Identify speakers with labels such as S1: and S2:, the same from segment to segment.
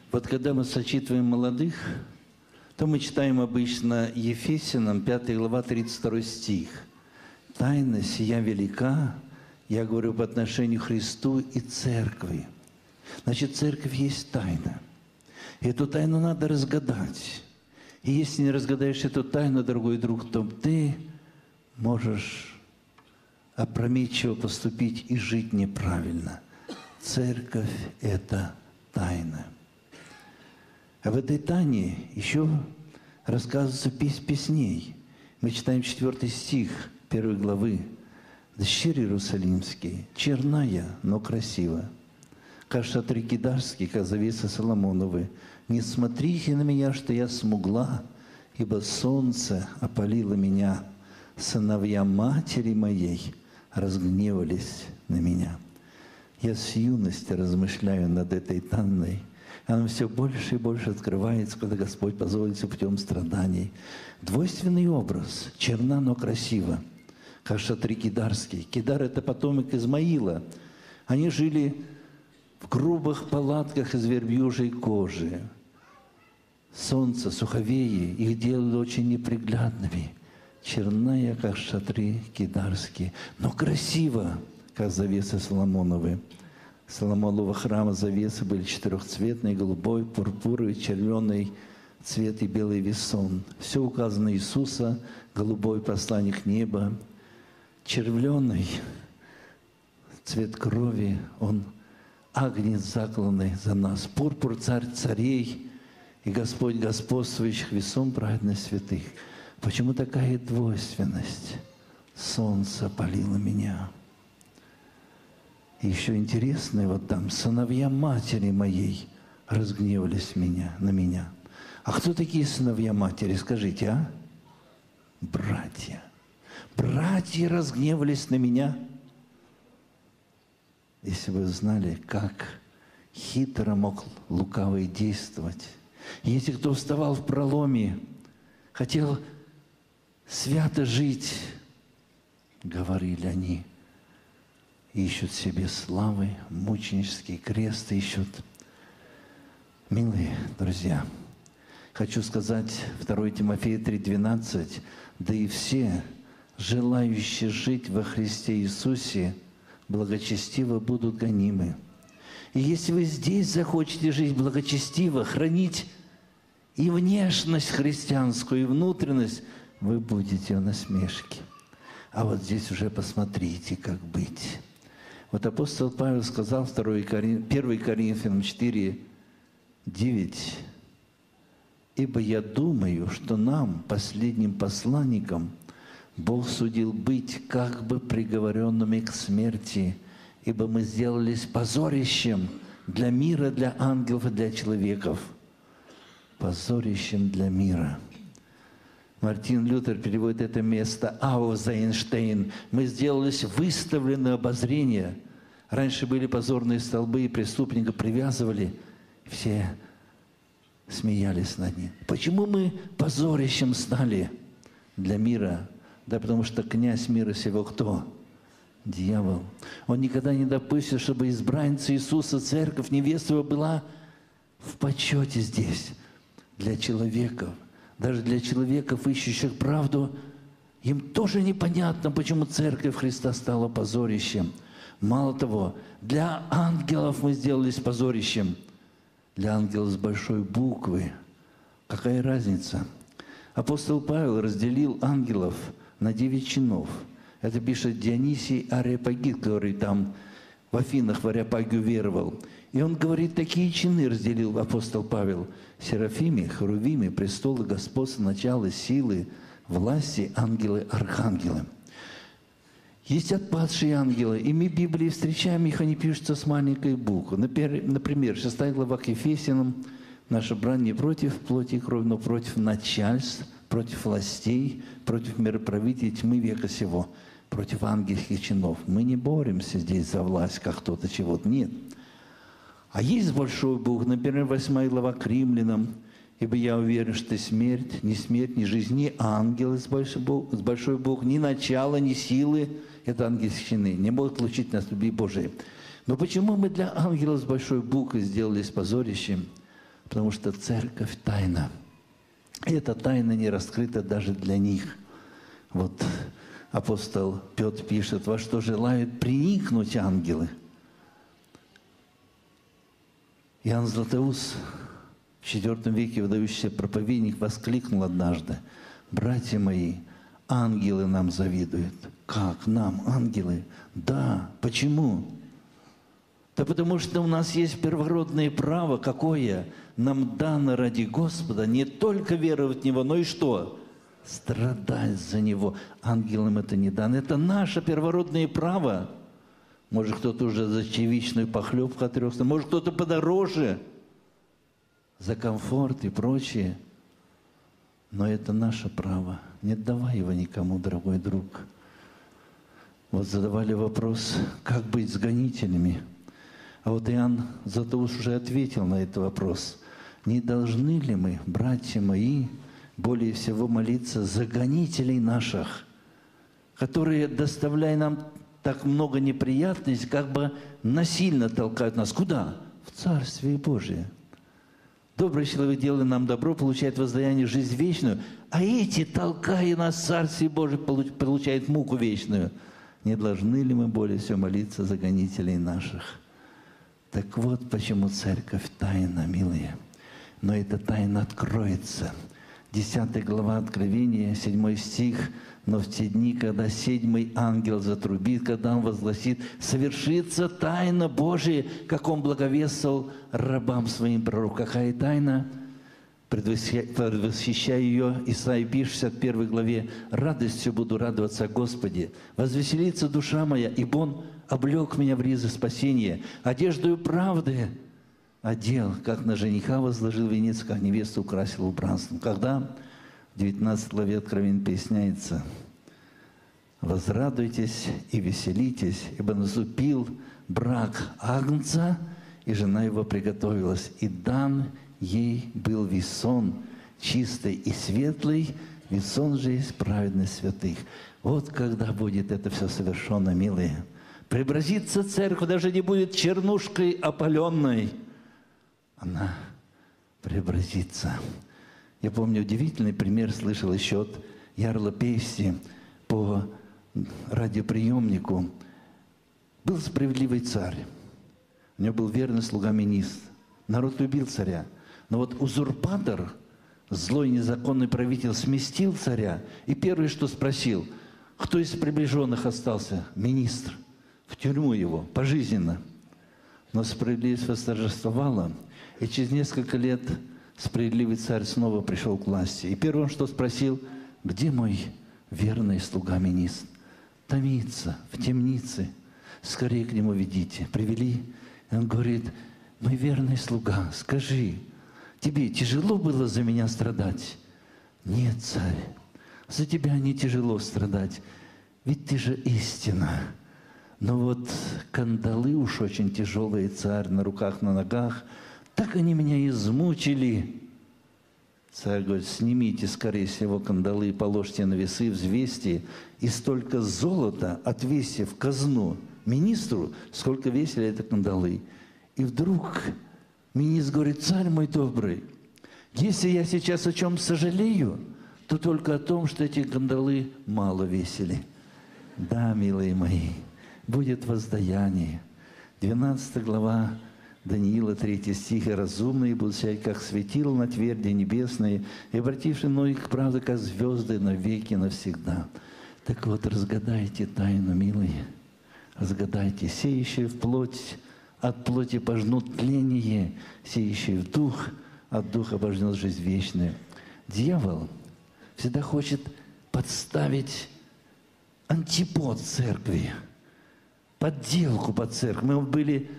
S1: Вот когда мы сочитываем молодых, то мы читаем обычно Ефесянам 5 глава 32 стих. «Тайна сия велика, я говорю по отношению к Христу и Церкви». Значит, Церковь есть тайна. И эту тайну надо разгадать. И если не разгадаешь эту тайну, дорогой друг, то ты можешь опрометчиво поступить и жить неправильно. Церковь – это тайна. А в этой тайне еще рассказывается песней. Мы читаем 4 стих 1 главы. «Дщери Иерусалимские, черная, но красива, как шатры кидарские, как завесы Соломоновы. Не смотрите на меня, что я смугла, ибо солнце опалило меня. Сыновья матери моей разгневались на меня». Я с юности размышляю над этой тайной. Она все больше и больше открывается, когда Господь позволится путем страданий. Двойственный образ. Черна, но красиво. Как шатры кидарские. Кидар – это потомок Измаила. Они жили в грубых палатках из верблюжьей кожи. Солнце, суховеи их делали очень неприглядными. Черная, как шатры кидарские, но красиво, как завесы Соломоновы. Соломонова храма завесы были четырехцветные: голубой, пурпуровый, червленый цвет и белый весон. Все указано Иисуса: голубой посланник неба, червленый цвет крови, он агнец закланный за нас, пурпур царь царей и Господь господствующих, весон праведных святых. Почему такая двойственность? Солнце опалило меня. И еще интересно, вот там, сыновья матери моей разгневались на меня. А кто такие сыновья матери, скажите, а? Братья. Братья разгневались на меня. Если вы знали, как хитро мог лукавый действовать. Если кто вставал в проломе, хотел свято жить, говорили они, ищут себе славы, мученический крест ищут. Милые друзья, хочу сказать 2 Тимофея 3:12, да и все, желающие жить во Христе Иисусе, благочестиво будут гонимы. И если вы здесь захотите жить благочестиво, хранить и внешность христианскую, и внутренность, вы будете в насмешке. А вот здесь уже посмотрите, как быть. Вот апостол Павел сказал 1 Коринфянам 4:9: «Ибо я думаю, что нам, последним посланникам, Бог судил быть как бы приговоренными к смерти, ибо мы сделались позорищем для мира, для ангелов и для человеков». Позорищем для мира. Мартин Лютер переводит это место «Аузайнштейн». Мы сделались выставлены обозрения. Раньше были позорные столбы, и преступника привязывали. Все смеялись над ним. Почему мы позорищем стали для мира? Да потому что князь мира сего кто? Дьявол. Он никогда не допустит, чтобы избранница Иисуса, церковь, невеста его была в почете здесь. Для человеков, даже для человеков, ищущих правду, им тоже непонятно, почему церковь Христа стала позорищем. Мало того, для ангелов мы сделались позорищем. Для ангелов с большой буквы. Какая разница? Апостол Павел разделил ангелов на 9 чинов. Это пишет Дионисий Ареопагит, который там в Афинах в Ареопагию веровал. И он говорит, такие чины разделил апостол Павел: серафимы, херувимы, престолы, господства, начало, силы, власти, ангелы, архангелы. Есть отпадшие ангелы, и мы в Библии встречаем их, они пишутся с маленькой буквы. Например, 6 глава к Ефесянам: наша брань не против плоти и крови, но против начальств, против властей, против мироправителей тьмы века сего, против ангельских чинов. Мы не боремся здесь за власть, как кто-то чего-то, нет. А есть большой Бог, например, 8 глава к Римлянам: «Ибо я уверен, что смерть, ни жизнь, ни ангелы с большой Бог, ни начало, ни силы». Это ангельские чины. Не могут получить нас любви Божией. Но почему мы для ангелов с большой буквы сделались позорищем? Потому что церковь – тайна. И эта тайна не раскрыта даже для них. Вот апостол Петр пишет: «Во что желают приникнуть ангелы». Иоанн Златоуст, в IV веке выдающийся проповедник, воскликнул однажды: «Братья мои, ангелы нам завидуют». Как нам, ангелы? Да. Почему? Да потому что у нас есть первородное право. Какое? Нам дано ради Господа не только веровать в Него, но и что? Страдать за Него. Ангелам это не дано. Это наше первородное право. Может, кто-то уже за чаевичную похлебку отрекся, может, кто-то подороже, за комфорт и прочее. Но это наше право. Не отдавай его никому, дорогой друг. Вот задавали вопрос, как быть с гонителями. А вот Иоанн Златоуст уже ответил на этот вопрос. Не должны ли мы, братья мои, более всего молиться за гонителей наших, которые, доставляя нам так много неприятностей, как бы насильно толкают нас. Куда? В Царствие Божие. Добрый человек, делая нам добро, получает воздаяние жизнь вечную, а эти, толкая нас в Царствие Божие, получают муку вечную. Не должны ли мы более всего молиться за гонителей наших? Так вот, почему церковь тайна, милые. Но эта тайна откроется. 10 глава Откровения, 7 стих. «Но в те дни, когда седьмый ангел затрубит, когда он возгласит, совершится тайна Божия, как он благовествовал рабам своим пророкам». Какая тайна? Предвосхищая ее, Исаия пишет в 61 главе: «Радостью буду радоваться о Господе, возвеселится душа моя, ибо Он облег меня в ризы спасения, одеждою правды одел, как на жениха возложил венец, как невесту украсил убранством». Когда? В 19 главе Откровения поясняется: «Возрадуйтесь и веселитесь, ибо наступил брак Агнца, и жена его приготовилась, и дан ей был весон чистый и светлый, весон же есть праведность святых». Вот когда будет это все совершенно, милые. Преобразится церковь, даже не будет чернушкой опаленной. Она преобразится. Я помню, удивительный пример слышал еще от Ярла Пейсти по радиоприемнику. Был справедливый царь. У него был верный слуга министр. Народ любил царя. Но вот узурпатор, злой незаконный правитель, сместил царя. И первое, что спросил: кто из приближенных остался? Министр. В тюрьму его, пожизненно. Но справедливость восторжествовала. И через несколько лет справедливый царь снова пришел к власти. И первым, что спросил: где мой верный слуга министр? Томится в темнице. Скорее к нему ведите. Привели. И он говорит: мой верный слуга, скажи, тебе тяжело было за меня страдать? Нет, царь, за тебя не тяжело страдать, ведь ты же истина. Но вот кандалы уж очень тяжелые, царь, на руках, на ногах, так они меня измучили. Царь говорит: снимите скорее всего кандалы, положьте на весы, взвесьте, и столько золота отвесьте в казну министру, сколько весили это кандалы. И вдруг министр говорит: царь мой добрый, если я сейчас о чем сожалею, то только о том, что эти кандалы мало весили. Да, милые мои, будет воздаяние. 12 глава Даниила, 3 стих. «И разумные будут сиять, как светило на тверди небесные, и обратившие многих к правде, как звезды, навеки навсегда». Так вот, разгадайте тайну, милые. Разгадайте. Сеющие в плоть, от плоти пожнут тление, сеющие в дух, от духа пожнет жизнь вечную. Дьявол всегда хочет подставить антипод церкви, подделку под церковь. Мы были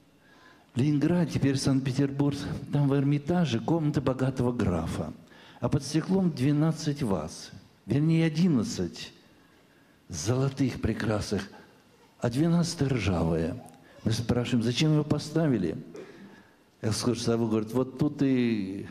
S1: в Ленинграде, теперь Санкт-Петербург, там в Эрмитаже комната богатого графа, а под стеклом 12 ваз, вернее 11 золотых прекрасных, а 12 ржавая. Мы спрашиваем: зачем его поставили? Экскурсовод говорит: вот тут и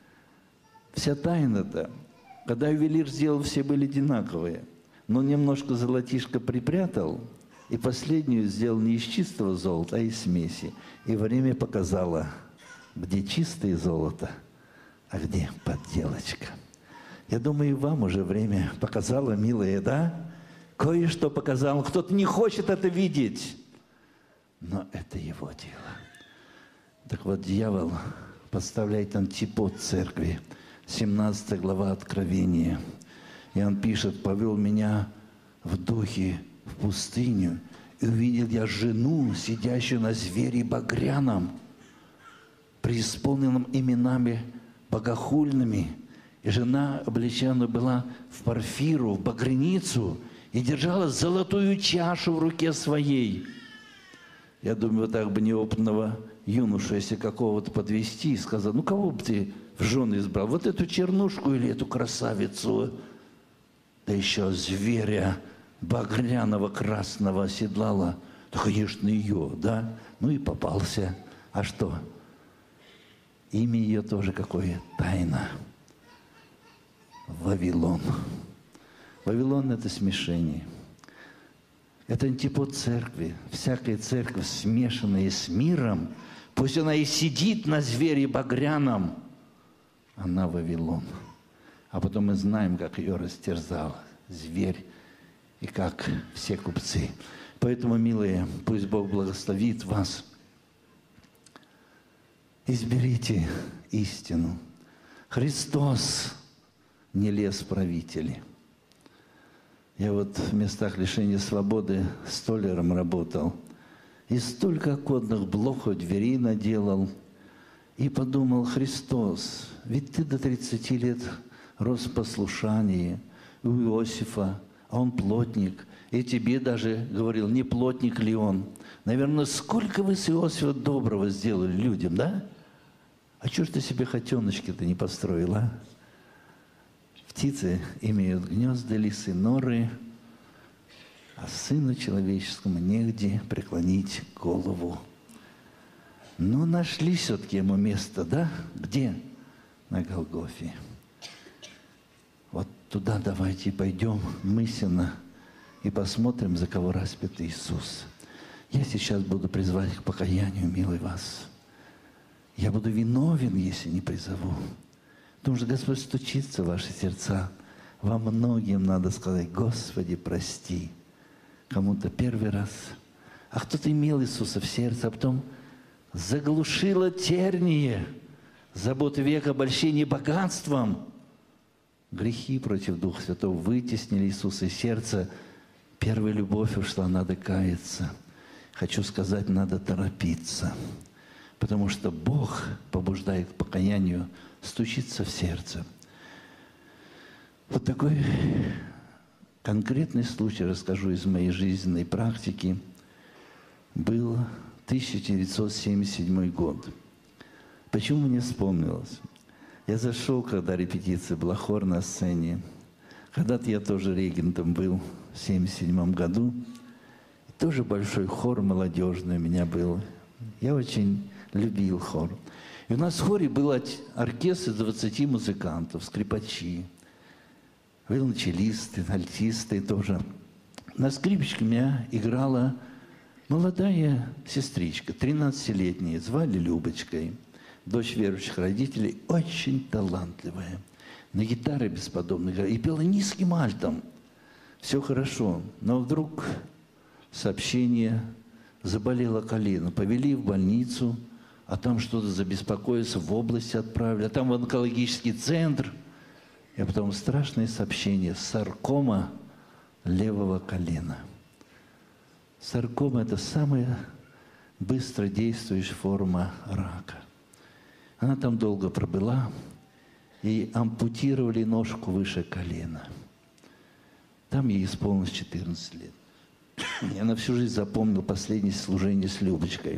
S1: вся тайна-то. Когда ювелир сделал, все были одинаковые. Но немножко золотишко припрятал, и последнюю сделал не из чистого золота, а из смеси. И время показало: где чистое золото, а где подделочка. Я думаю, и вам уже время показало, милые, да? Кое-что показало. Кто-то не хочет это видеть, но это его дело. Так вот, дьявол подставляет антипод церкви. 17 глава Откровения. И он пишет: «Повел меня в духе в пустыню, и увидел я жену, сидящую на звере багряном, преисполненном именами богохульными. И жена облечена была в порфиру, в багряницу, и держала золотую чашу в руке своей». Я думаю, вот так бы неопытного юношу, если какого-то подвести, сказал: «Ну, кого бы ты в жены избрал? Вот эту чернушку или эту красавицу?» Да еще зверя багряного красного оседлала. Да, конечно, ее, да? Ну и попался. А что? Имя ее тоже какое? Тайна. Вавилон. Вавилон – это смешение. Это антипод церкви. Всякая церковь, смешанная с миром, пусть она и сидит на звере багряном, она Вавилон. А потом мы знаем, как ее растерзал зверь и как все купцы. Поэтому, милые, пусть Бог благословит вас. Изберите истину. Христос не лез в правители. Я вот в местах лишения свободы столяром работал. И столько оконных блоков, дверей наделал. И подумал: Христос, ведь ты до 30 лет рос в послушании у Иосифа, а он плотник. И тебе даже говорил, не плотник ли он. Наверное, сколько вы с Иосифа доброго сделали людям, да? А чего ж ты себе хотеночки-то не построил, а? Птицы имеют гнезда, лисы норы, а сыну человеческому негде преклонить голову. Но нашли все-таки ему место, да? Где? На Голгофе. Вот туда давайте пойдем мысленно и посмотрим, за кого распят Иисус. Я сейчас буду призывать к покаянию, милый вас. Я буду виновен, если не призову. Потому что Господь стучится в ваши сердца. Вам многим надо сказать: Господи, прости. Кому-то первый раз. А кто-то имел Иисуса в сердце, а потом заглушило терние, заботы века, обольщение богатством. Грехи против Духа Святого вытеснили Иисуса из сердца. Первая любовь ушла, надо каяться. Хочу сказать, надо торопиться. Потому что Бог побуждает к покаянию, стучится в сердце. Вот такой конкретный случай расскажу из моей жизненной практики. Был 1977 год. Почему мне вспомнилось? Я зашел, когда репетиция была, хор на сцене. Когда-то я тоже регентом был в 1977 году. И тоже большой хор молодежный у меня был. Я очень любил хор. И у нас в хоре был оркестр из 20 музыкантов, скрипачи, виолончелисты, альтисты тоже. На скрипочке меня играла молодая сестричка, 13-летняя, звали Любочкой, дочь верующих родителей, очень талантливая. На гитаре бесподобно играла и пела низким альтом. Все хорошо, но вдруг сообщение: заболело колено, повели в больницу, а там что-то забеспокоиться, в область отправили, а там в онкологический центр. И потом страшное сообщение: саркома левого колена. Саркома – это самая быстро действующая форма рака. Она там долго пробыла, и ампутировали ножку выше колена. Там ей исполнилось 14 лет. Я на всю жизнь запомнил последнее служение с Любочкой.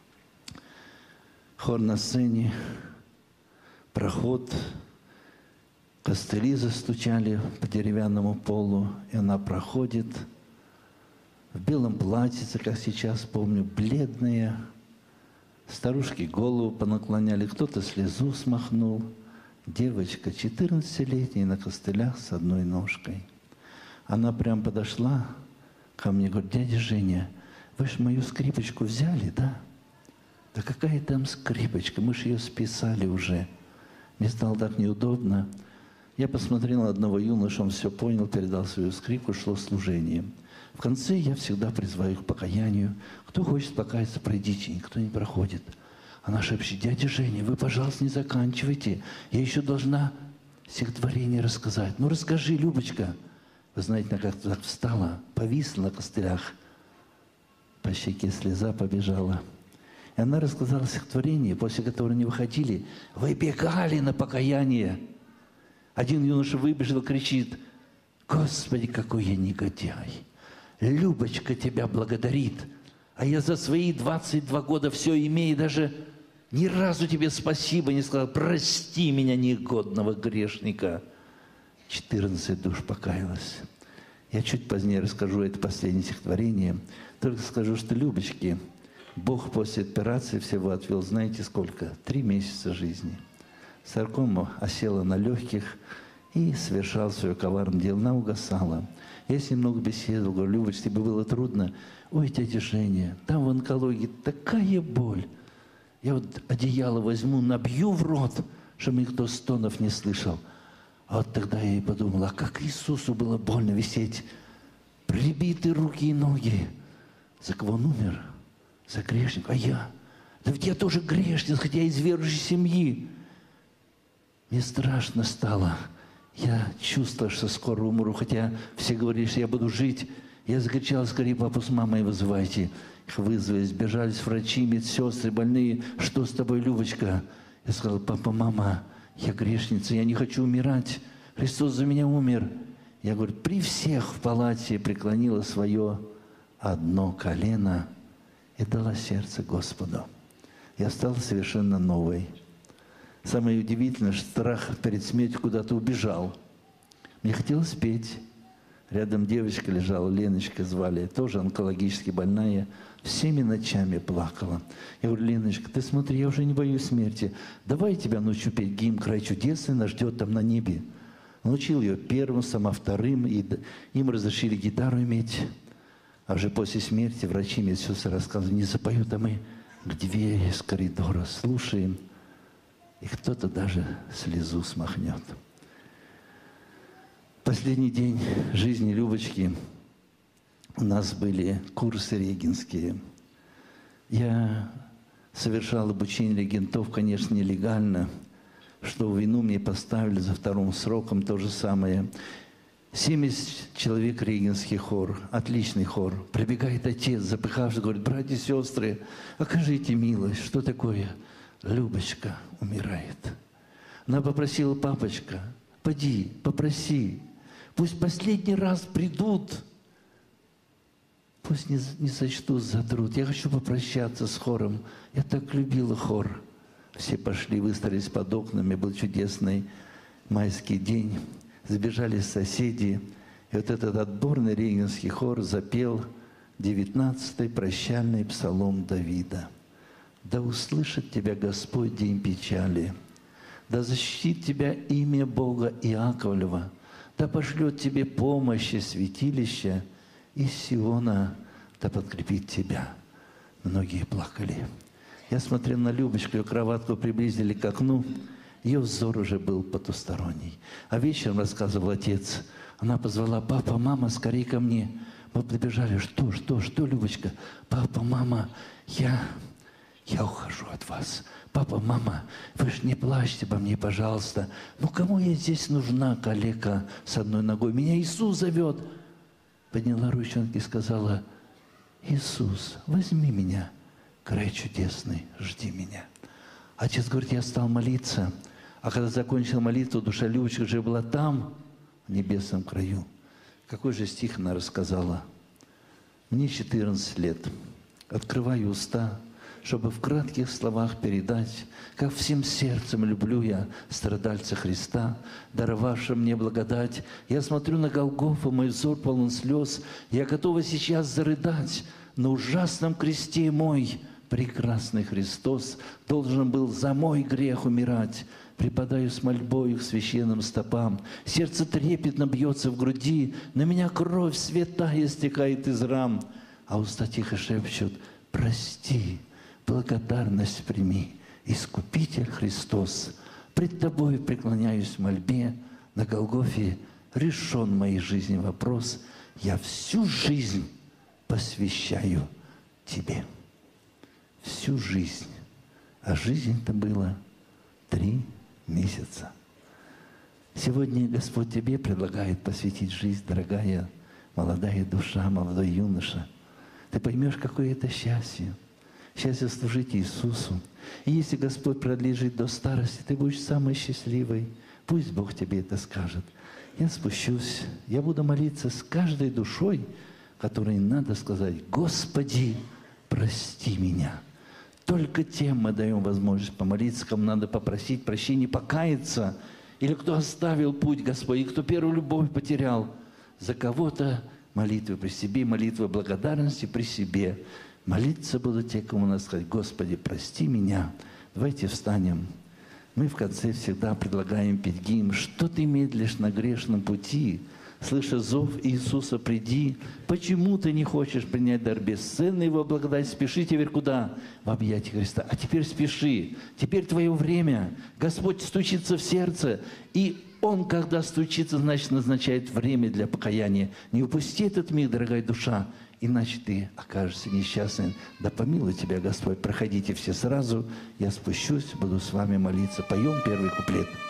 S1: Хор на сцене, проход, костыли застучали по деревянному полу, и она проходит в белом платьице, как сейчас помню, бледная. Старушки голову понаклоняли, кто-то слезу смахнул. Девочка 14-летняя на костылях с одной ножкой. Она прям подошла ко мне, говорит: дядя Женя, вы ж мою скрипочку взяли, да? Да какая там скрипочка, мы же ее списали уже. Мне стало так неудобно. Я посмотрел на одного юношу, он все понял, передал свою скрипку, шло служение. В конце я всегда призываю к покаянию. Кто хочет покаяться, пройдите, никто не проходит. Она шепчет: дядя Женя, вы, пожалуйста, не заканчивайте. Я еще должна стихотворение рассказать. Ну, расскажи, Любочка. Вы знаете, она как-то так встала, повисла на костылях. По щеке слеза побежала. И она рассказала стихотворение, после которого не выходили, выбегали на покаяние. Один юноша выбежал, кричит: Господи, какой я негодяй! Любочка тебя благодарит, а я за свои 22 года все имею, даже ни разу тебе спасибо не сказал. Прости меня, негодного грешника. 14 душ покаялось. Я чуть позднее расскажу это последнее стихотворение. Только скажу, что Любочке Бог после операции всего отвел, знаете сколько? 3 месяца жизни. Саркома осела на легких и совершал свое коварное дело. Она угасала. Я с ним много беседовал, говорю: Любочка, тебе было трудно? Ой, дядя Женя, там в онкологии такая боль. Я вот одеяло возьму, набью в рот, чтобы никто стонов не слышал. А вот тогда я и подумал, а как Иисусу было больно висеть, прибиты руки и ноги. За кого он умер? За грешник. А я? Да ведь я тоже грешник, хотя из верующей семьи. Мне страшно стало. Я чувствовал, что скоро умру, хотя все говорили, что я буду жить. Я закричал: скорее папу с мамой вызывайте. Их вызвали, сбежались врачи, медсестры, больные. Что с тобой, Любочка? Я сказал: папа, мама, я грешница, я не хочу умирать. Христос за меня умер. Я, говорю, при всех в палате преклонила свое одно колено и дала сердце Господу. Я стал совершенно новой. Самое удивительное, что страх перед смертью куда-то убежал. Мне хотелось петь. Рядом девочка лежала, Леночка звали, тоже онкологически больная, всеми ночами плакала. Я говорю: Леночка, ты смотри, я уже не боюсь смерти. Давай я тебя научу петь гимн «Край чудесный нас ждет там на небе». Научил ее первым, сама вторым, и им разрешили гитару иметь. А уже после смерти врачи, медсестры рассказывали: не запоют, а мы к двери с коридора слушаем, и кто-то даже слезу смахнет. Последний день жизни Любочки у нас были курсы регенские. Я совершал обучение регентов, конечно, нелегально, что в вину мне поставили за 2-м сроком то же самое. 70 человек регенский хор, отличный хор. Прибегает отец, запыхавшись, говорит: братья и сестры, окажите милость, что такое? Любочка умирает. Она попросила: папочка, поди, попроси, пусть последний раз придут, пусть не сочтут за труд. Я хочу попрощаться с хором. Я так любила хор. Все пошли, выстроились под окнами. Был чудесный майский день. Забежали соседи. И вот этот отборный регенский хор запел 19-й прощальный псалом Давида. «Да услышит тебя Господь день печали, да защитит тебя имя Бога Иаковлева, да пошлет тебе помощь и святилище, из Сиона да подкрепит тебя». Многие плакали. Я смотрел на Любочку, ее кроватку приблизили к окну, ее взор уже был потусторонний. А вечером, рассказывал отец, она позвала: папа, мама, скорее ко мне. Мы прибежали: что, Любочка? Папа, мама, я ухожу от вас. Папа, мама, вы ж не плачьте по мне, пожалуйста. Ну, кому я здесь нужна, калека с одной ногой? Меня Иисус зовет. Подняла ручонки и сказала: Иисус, возьми меня, край чудесный, жди меня. Отец говорит: я стал молиться. А когда закончил молитву, душа Любочки уже была там, в небесном краю. Какой же стих она рассказала? Мне 14 лет. Открываю уста, чтобы в кратких словах передать, как всем сердцем люблю я страдальца Христа, даровавшего мне благодать. Я смотрю на Голгофу, мой взор полон слез. Я готова сейчас зарыдать. На ужасном кресте мой прекрасный Христос должен был за мой грех умирать. Припадаю с мольбою к священным стопам. Сердце трепетно бьется в груди. На меня кровь святая стекает из ран. А уста тихо шепчут: прости, благодарность прими. Искупитель Христос, пред Тобой преклоняюсь в мольбе, на Голгофе решен в моей жизни вопрос. Я всю жизнь посвящаю Тебе. Всю жизнь. А жизнь-то было 3 месяца. Сегодня Господь тебе предлагает посвятить жизнь, дорогая, молодая душа, молодой юноша. Ты поймешь, какое это счастье. Счастье служить Иисусу. И если Господь продлит жить до старости, ты будешь самой счастливой. Пусть Бог тебе это скажет. Я спущусь, я буду молиться с каждой душой, которой надо сказать: «Господи, прости меня». Только тем мы даем возможность помолиться, кому надо попросить прощения, покаяться, или кто оставил путь Господь, и кто первую любовь потерял. За кого-то молитвы при себе, молитвы благодарности при себе. Молиться будут те, кому надо сказать: «Господи, прости меня». Давайте встанем. Мы в конце всегда предлагаем петь гимн: «Что ты медлишь на грешном пути? Слыша зов Иисуса, приди. Почему ты не хочешь принять дар бесценный его благодать? Спеши теперь куда? В объятия Христа. А теперь спеши. Теперь твое время. Господь стучится в сердце. И Он, когда стучится, значит, назначает время для покаяния. Не упусти этот миг, дорогая душа, иначе ты окажешься несчастным. Да помилуй тебя Господь. Проходите все сразу. Я спущусь, буду с вами молиться. Поем первый куплет.